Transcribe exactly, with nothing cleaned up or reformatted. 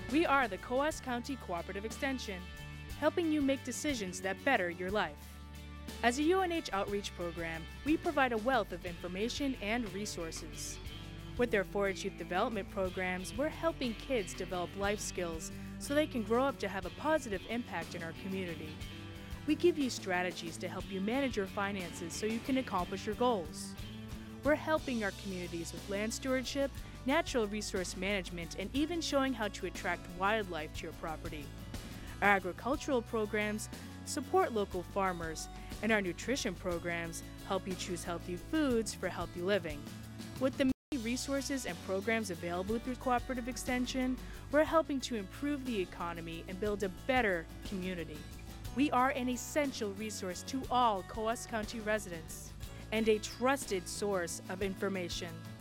We are the Coos County Cooperative Extension, helping you make decisions that better your life. As a U N H outreach program, we provide a wealth of information and resources. With their four H Youth Development programs, we're helping kids develop life skills so they can grow up to have a positive impact in our community. We give you strategies to help you manage your finances so you can accomplish your goals. We're helping our communities with land stewardship, natural resource management, and even showing how to attract wildlife to your property. Our agricultural programs support local farmers, and our nutrition programs help you choose healthy foods for healthy living. With the many resources and programs available through Cooperative Extension, we're helping to improve the economy and build a better community. We are an essential resource to all Coos County residents and a trusted source of information.